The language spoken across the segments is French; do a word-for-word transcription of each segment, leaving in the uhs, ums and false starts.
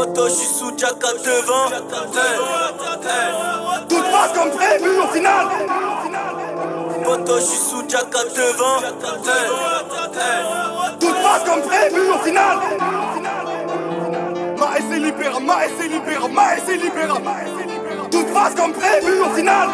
Poto, j'suis sous Jack à devant. Tout passe comme prévu au final. Poto, j'suis sous Jack à devant. Tout passe comme prévu au final. Maes est libéré, Maes est libéré, Maes est libéré. Tout passe comme prévu au final.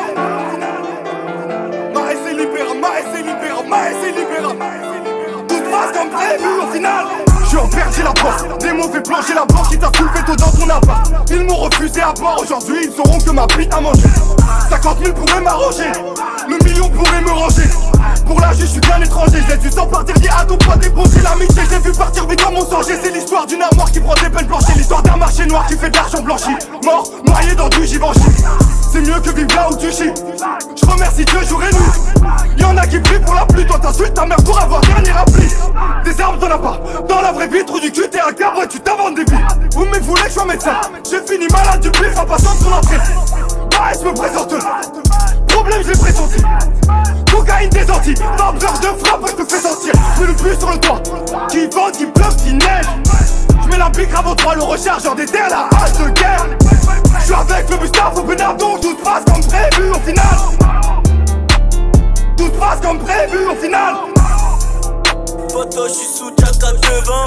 Maes est libéré, Maes est libéré, Maes est libéré. Tout passe comme prévu au final. Je suis en perdu la poste, des mauvais plans, j'ai la blanche qui t'a soulevé tôt dans ton appart. Ils m'ont refusé à boire, aujourd'hui ils sauront que ma bite a mangé. Cinquante mille pourraient m'arranger, le million pourrait me ranger. Pour l'âge je suis bien étranger, j'ai du sang partir, dis à ton poids d'éponger l'amitié. J'ai vu partir vite dans mon sang, c'est l'histoire d'une armoire qui prend des peines blanchies. L'histoire d'un marché noir qui fait de l'argent blanchi. Mort, noyé dans du Givenchy. C'est mieux que vivre là où tu chies. Je remercie Dieu jour et nuit. Y'en a qui prient pour la pluie, toi t'insultes ta mère pour avoir dernier appli. Des armes t'en as pas, dans la vraie vie, trou du cul, t'es un carbone, tu t'inventes des billes. Vous me voulez, je suis un médecin. J'ai fini malade du pif en passant de son entrée. Maes me présente. Problème, je l'ai pressenti. Cocaïne des Antilles, vapeur de frappe, je te fais sentir. Je mets le bulle sur le toit, qui vente, qui pleuve, qui neige. Je mets la bique avant toi, le rechargeur des terres, la hache de guerre. Je suis avec le Bustave au Benardon, tout se passe comme prévu au final. Tout se passe comme prévu au final. Poto, j'suis sous Jack à devant.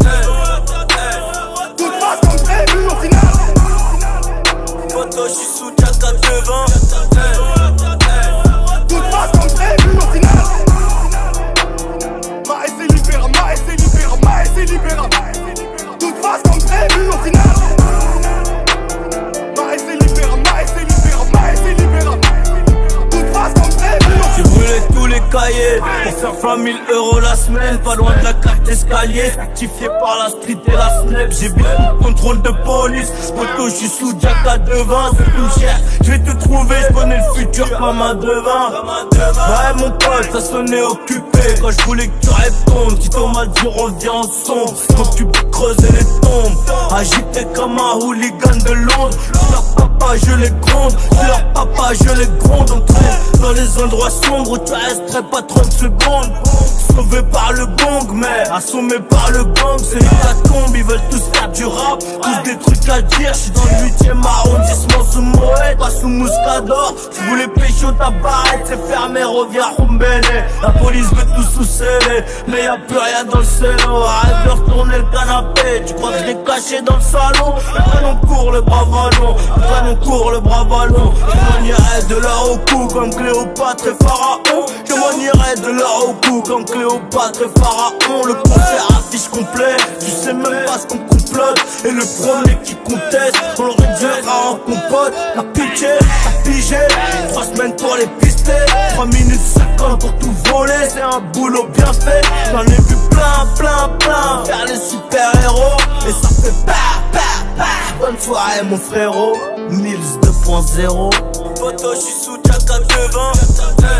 Tout se passe comme prévu au final. Poto, j'suis sous Jack à devant. Tout se passe comme prévu au final. Maes est libéré, Maes est libéré, Maes est libéré. Tout se passe comme prévu au final. Maes est libéré, Maes est libéré, Maes est libéré. Tout se passe comme prévu. J'ai brûlé tous les cahiers pour faire vingt mille euros la semaine. Pas loin de la carte escalier, certifié par la street et la snap. J'ai bien le contrôle de police. Poto, j'suis sous Jack à devant. C'est plus cher, j'vais te trouver, j'connais le futur comme un devin. Ouais mon pote, ça sonnait occupé quand j'voulais que tu répondes. Tito m'a dit reviens ensemble, donc tu peux creuser les tombes. Agité comme un hooligan de Londres. Leur papa je les gronde, leur papa je les gronde. On traîne dans les endroits sombres où tu resterais pas trente secondes. Sauvé par le gong, mais assommé par le gang, c'est l'hécatombe. Ils veulent tous faire du rap, tous des trucs à dire. J'suis dans le huitième arrondissement sous Moët, pas sous Mouscador. Tu voulais pécho ta barrette, c'est fermé, reviens Rumbene. La police veut tout sous-sceller, mais y'a plus rien dans le cello. Arrête de retourner le canapé, tu crois que je l'ai caché dans le salon. Après on court le bras ballon, après on court le bras ballon. Je m'en irai de l'or au cou comme Cléopâtre et Pharaon. Je m'en irai de l'or au cou comme Cléopâtre et Pharaon. Le concert affiche complet, tu sais même pas ce qu'on complote. Et le premier qui conteste, on le réduira en compote. La pitié, la pigé, trois semaines pour les pister. Trois minutes cinquante pour tout voler, c'est un boulot bien fait. J'en ai vu plein, plein, plein faire les super héros. Et ça fait pa, pa, pa. Bonne soirée mon frérot, Mills deux point zéro. Poto, j'suis sous Jack à devant.